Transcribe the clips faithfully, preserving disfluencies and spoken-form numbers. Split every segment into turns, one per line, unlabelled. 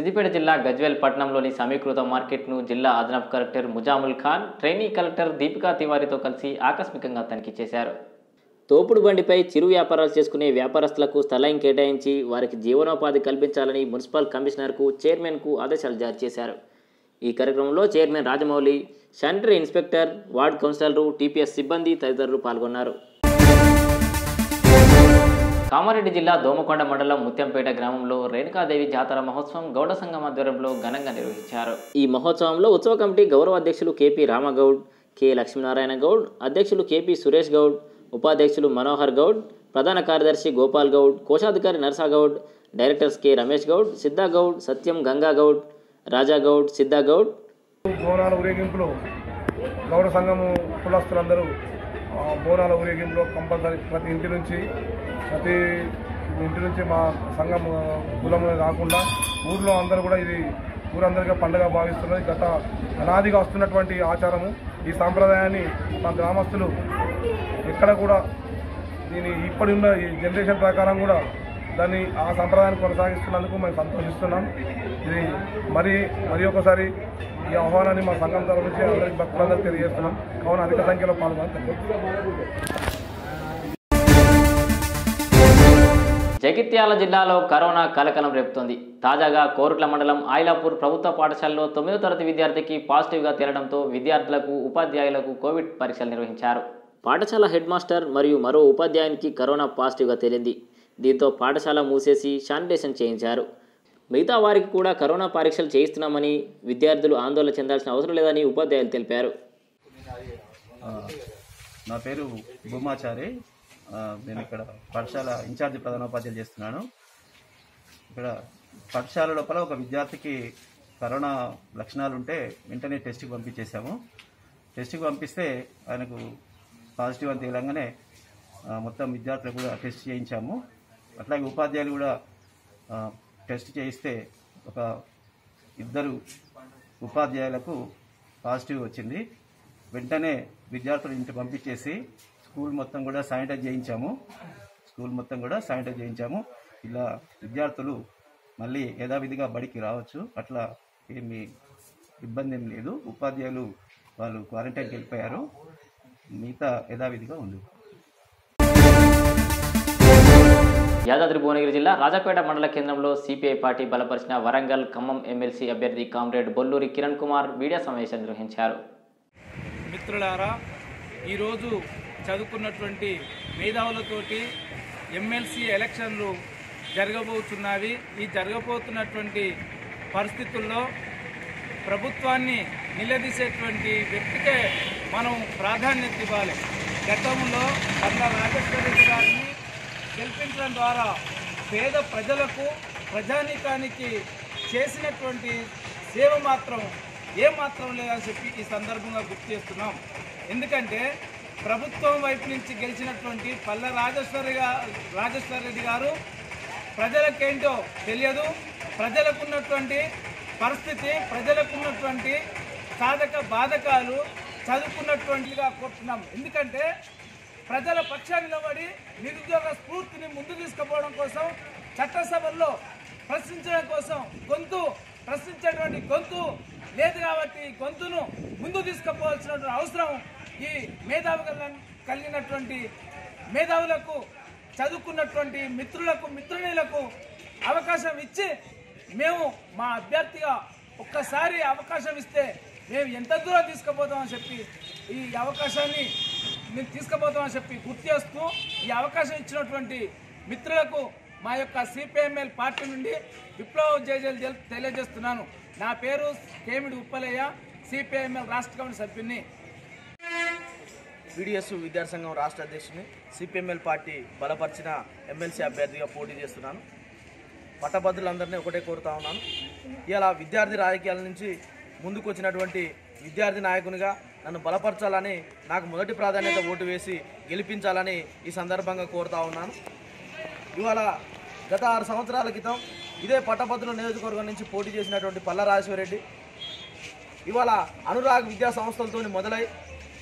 సిద్దిపేట జిల్లా గజ్వేల్ పట్టణంలోని సమీకృత మార్కెట్ను జిల్లా అదనపు collector Muzammil Khan, trainee collector Deepika తివారీతో కలిసి ఆకస్మికంగా తనిఖీ చేశారు. తోపుడు బండిపై చిరు వ్యాపారాలు చేసుకునే వ్యాపారస్తులకు స్థలం కేటాయించి వారికి జీవనోపాధి కల్పించాలని మున్సిపల్ కమిషనర్కు, చైర్మన్కు ఆదేశాలు జారీ చేశారు. ఈ కార్యక్రమంలో chairman Rajamouli, sanitary inspector, ward కౌన్సిలర్లు, టీపీఎస్ సిబ్బంది తదితరులు పాల్గొన్నారు. కామారెడ్డి జిల్లా దోమకొండ మండలం ముత్యంపేట గ్రామంలో రేణుకాదేవి జాతర మహోత్సవం గౌడ సంఘం ఆధ్వర్యంలో ఘనంగా నిర్వహించారు. ఈ మహోత్సవంలో ఉత్సవ కమిటీ గౌరవ అధ్యక్షులు కేపీ రామగౌడ్, కె లక్ష్మీనారాయణ గౌడ్, అధ్యక్షులు కేపీ సురేష్ గౌడ్, ఉపాధ్యక్షులు మనోహర్ గౌడ్, ప్రధాన కార్యదర్శి గోపాల్ గౌడ్, కోశాధికారి నర్సాగౌడ్, డైరెక్టర్స్ కె రమేష్ గౌడ్, సిద్ధాగౌడ్, సత్యం గంగాగౌడ్, రాజాగౌడ్, సిద్ధాగౌడ్.
బోనాల ఊరేగింపులో గౌడ సంఘము కులస్తులందరూ బోనాల ఊరేగింపులో కంపల్సరీ ప్రతి ఇంటి నుంచి ప్రతి ఇంటి నుంచి మా సంఘం కులము కాకుండా ఊర్లో అందరూ కూడా ఇది ఊరందరిగా పండుగ భావిస్తున్నది. గత అనాదిగా వస్తున్నటువంటి ఆచారము. ఈ సాంప్రదాయాన్ని మా గ్రామస్తులు ఎక్కడ కూడా దీని ఇప్పటి ఉన్న ఈ జనరేషన్ ప్రకారం కూడా దాన్ని ఆ సంప్రదాయాన్ని కొనసాగిస్తున్నందుకు మేము సంతోషిస్తున్నాం. ఇది మరి మరి ఒకసారి ఈ ఆహ్వానాన్ని మా సంఘం తరఫు నుంచి అందరికి భక్తులందరికీ తెలియజేస్తున్నాం. కావున అధిక సంఖ్యలో పాల్గొని
జగిత్యాల జిల్లాలో కరోనా కలకలం రేపుతోంది. తాజాగా కోరుట్ల మండలం ఆయిలాపూర్ ప్రభుత్వ పాఠశాలలో తొమ్మిదో తరగతి విద్యార్థికి పాజిటివ్గా తేలడంతో విద్యార్థులకు, ఉపాధ్యాయులకు కోవిడ్ పరీక్షలు నిర్వహించారు. పాఠశాల హెడ్ మాస్టర్ మరియు మరో ఉపాధ్యాయునికి కరోనా పాజిటివ్గా తేలింది. దీంతో పాఠశాల మూసేసి శానిటైజేషన్ చేయించారు. మిగతా వారికి కూడా కరోనా పరీక్షలు చేయిస్తున్నామని, విద్యార్థులు ఆందోళన చెందాల్సిన అవసరం లేదని ఉపాధ్యాయులు తెలిపారు.
నా పేరు భూమాచారి. నేను ఇక్కడ పాఠశాల ఇన్ఛార్జి ప్రధానోపాధ్యాయులు చేస్తున్నాను. ఇక్కడ పాఠశాల లోపల ఒక విద్యార్థికి కరోనా లక్షణాలు ఉంటే వెంటనే టెస్ట్కి పంపించేసాము. టెస్ట్కి పంపిస్తే ఆయనకు పాజిటివ్ అని తేలంగానే మొత్తం విద్యార్థులకు కూడా టెస్ట్ చేయించాము. అట్లాగే ఉపాధ్యాయులు కూడా టెస్ట్ చేయిస్తే ఒక ఇద్దరు ఉపాధ్యాయులకు పాజిటివ్ వచ్చింది. వెంటనే విద్యార్థులు ఇంటికి పంపించేసి స్కూల్ మొత్తం కూడా శానిటైజ్ చేయించాము. స్కూల్ మొత్తం కూడా శానిటైజ్ చేయించాము. ఇలా విద్యార్థులు మళ్ళీ యథావిధిగా బడికి రావచ్చు. అట్లా ఏమీ ఇబ్బంది ఏం లేదు. ఉపాధ్యాయులు వాళ్ళు క్వారంటైన్కి వెళ్ళిపోయారు. మిగతా యథావిధిగా ఉంది.
యాదాద్రి భువనగిరి జిల్లా రాజాపేట మండల కేంద్రంలో సిపిఐ పార్టీ బలపరిచిన వరంగల్, ఖమ్మం ఎమ్మెల్సీ అభ్యర్థి కామ్రేడ్ బొల్లూరి కిరణ్ కుమార్ మీడియా సమావేశం నిర్వహించారు.
మిత్రులారా, ఈరోజు చదువుకున్నటువంటి మేధావులతోటి ఎమ్మెల్సీ ఎలక్షన్లు జరగబోతున్నవి. ఈ జరగబోతున్నటువంటి పరిస్థితుల్లో ప్రభుత్వాన్ని నిలదీసేటువంటి వ్యక్తికే మనం ప్రాధాన్యత ఇవ్వాలి. గతంలో పల్ల రాజేశ్వర రెడ్డి గారిని గెలిపించడం ద్వారా పేద ప్రజలకు, ప్రజానీకానికి చేసినటువంటి సేవ మాత్రం ఏమాత్రం లేదని చెప్పి ఈ సందర్భంగా గుర్తు చేస్తున్నాం. ఎందుకంటే ప్రభుత్వం వైపు నుంచి గెలిచినటువంటి పల్ల రాజేశ్వర రాజేశ్వర రెడ్డి గారు ప్రజలకేంటో తెలియదు. ప్రజలకున్నటువంటి పరిస్థితి, ప్రజలకున్నటువంటి సాధక బాధకాలు చదువుకున్నటువంటిగా కోరుతున్నాం. ఎందుకంటే ప్రజల పక్షాన్ని నిలబడి నిరుద్యోగ స్ఫూర్తిని ముందు తీసుకుపోవడం కోసం, చట్టసభల్లో ప్రశ్నించడం కోసం గొంతు ప్రశ్నించేటువంటి గొంతు లేదు కాబట్టి గొంతును ముందు తీసుకుపోవాల్సినటువంటి అవసరం ఈ మేధావి కలిగినటువంటి మేధావులకు, చదువుకున్నటువంటి మిత్రులకు, మిత్రులకు అవకాశం ఇచ్చి మేము మా అభ్యర్థిగా ఒక్కసారి అవకాశం ఇస్తే మేము ఎంత దూరం తీసుకుపోతామని చెప్పి ఈ అవకాశాన్ని మేము తీసుకుపోతామని చెప్పి గుర్తు చేస్తూ ఈ అవకాశం ఇచ్చినటువంటి మిత్రులకు మా యొక్క సిపిఎంఎల్ పార్టీ నుండి విప్లవ జయజలు తెలియజేస్తున్నాను. నా పేరు కేమిడి ఉప్పలయ్య, సిపిఎంఎల్ రాష్ట్ర కమిటీ సభ్యుని.
పీడిఎస్ విద్యార్థి సంఘం రాష్ట్ర అధ్యక్షుని, సిపిఎంఎల్ పార్టీ బలపరిచిన ఎమ్మెల్సీ అభ్యర్థిగా పోటీ చేస్తున్నాను. పట్టభద్రులందరినీ ఒకటే కోరుతా ఉన్నాను. ఇలా విద్యార్థి రాజకీయాల నుంచి ముందుకు వచ్చినటువంటి విద్యార్థి నాయకునిగా నన్ను బలపరచాలని, నాకు మొదటి ప్రాధాన్యత ఓటు వేసి గెలిపించాలని ఈ సందర్భంగా కోరుతా ఉన్నాను. ఇవాళ గత ఆరు సంవత్సరాల క్రితం ఇదే పట్టభద్రుల నియోజకవర్గం నుంచి పోటీ చేసినటువంటి పల్ల రాజేశ్వర రెడ్డి ఇవాళ అనురాగ్ విద్యా సంస్థలతో మొదలై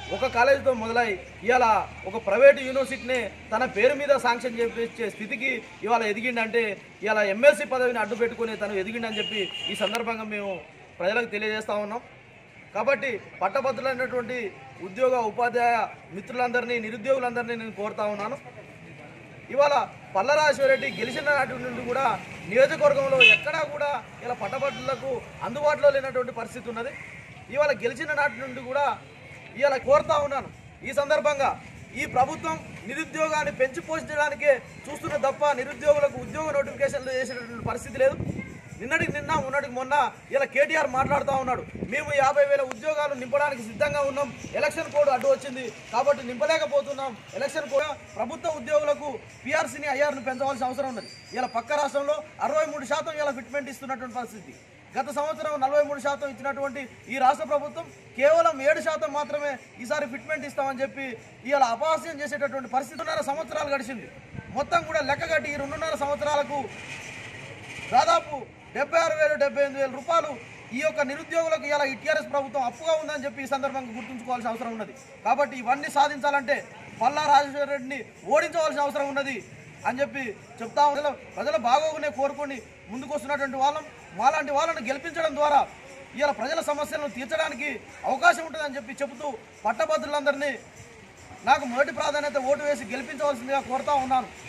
ఒక కాలేజీతో మొదలై ఇవాళ ఒక ప్రైవేటు యూనివర్సిటీని తన పేరు మీద శాంక్షన్ చేయించే స్థితికి ఇవాళ ఎదిగిండంటే ఇవాళ ఎమ్మెల్సీ పదవిని అడ్డు పెట్టుకుని తను ఎదిగిండని చెప్పి ఈ సందర్భంగా మేము ప్రజలకు తెలియజేస్తూ ఉన్నాం. కాబట్టి పట్టభద్రులైనటువంటి ఉద్యోగ ఉపాధ్యాయ మిత్రులందరినీ నిరుద్యోగులందరినీ నేను కోరుతా ఉన్నాను. ఇవాళ పల్లరాజేశ్వరరెడ్డి గెలిచిన నాటి నుండి కూడా నియోజకవర్గంలో ఎక్కడా కూడా ఇలా పట్టభద్రులకు అందుబాటులో లేనటువంటి పరిస్థితి ఉన్నది. ఇవాళ గెలిచిన నాటి నుండి కూడా ఇవాళ కోరుతా ఉన్నాను. ఈ సందర్భంగా ఈ ప్రభుత్వం నిరుద్యోగాన్ని పెంచి పోషించడానికే చూస్తున్న తప్ప నిరుద్యోగులకు ఉద్యోగ నోటిఫికేషన్లు చేసేటటువంటి పరిస్థితి లేదు. నిన్నటికి నిన్న ఉన్నటికి మొన్న ఇలా కేటీఆర్ మాట్లాడుతూ ఉన్నాడు, మేము యాభై వేల ఉద్యోగాలు నింపడానికి సిద్ధంగా ఉన్నాం, ఎలక్షన్ కోడ్ అడ్డు వచ్చింది కాబట్టి నింపలేకపోతున్నాం. ఎలక్షన్ కోడ్ ప్రభుత్వ ఉద్యోగులకు పీఆర్సీని ఐఆర్ని పెంచవలసిన అవసరం ఉన్నది. ఇలా పక్క రాష్ట్రంలో అరవై మూడు శాతం ఇలా ఫిట్మెంట్ ఇస్తున్నటువంటి పరిస్థితి. గత సంవత్సరం నలభై మూడు శాతం ఇచ్చినటువంటి ఈ రాష్ట్ర ప్రభుత్వం కేవలం ఏడు శాతం మాత్రమే ఈసారి ఫిట్మెంట్ ఇస్తామని చెప్పి ఇలా అపహాస్యం చేసేటటువంటి పరిస్థితి. రెండున్నర సంవత్సరాలు గడిచింది. మొత్తం కూడా లెక్కగట్టి ఈ రెండున్నర సంవత్సరాలకు దాదాపు డెబ్బై ఆరు వేలు డెబ్బై ఎనిమిది వేల రూపాయలు ఈ యొక్క నిరుద్యోగులకు ఇలా ఈ టీఆర్ఎస్ ప్రభుత్వం అప్పుగా ఉందని చెప్పి ఈ సందర్భంగా గుర్తుంచుకోవాల్సిన అవసరం ఉన్నది. కాబట్టి ఇవన్నీ సాధించాలంటే పల్లా రాజేశ్వరరెడ్డిని ఓడించవలసిన అవసరం ఉన్నది అని చెప్పి చెప్తా ఉన్నాం. ప్రజల బాగోగునే కోరుకొని ముందుకు వస్తున్నటువంటి వాళ్ళం మాలాంటి వాళ్ళను గెలిపించడం ద్వారా ఇలా ప్రజల సమస్యలను తీర్చడానికి అవకాశం ఉంటుందని చెప్పి చెబుతూ పట్టభద్రులందరినీ నాకు మొదటి ప్రాధాన్యత ఓటు వేసి గెలిపించవలసిందిగా కోరుతా ఉన్నాను.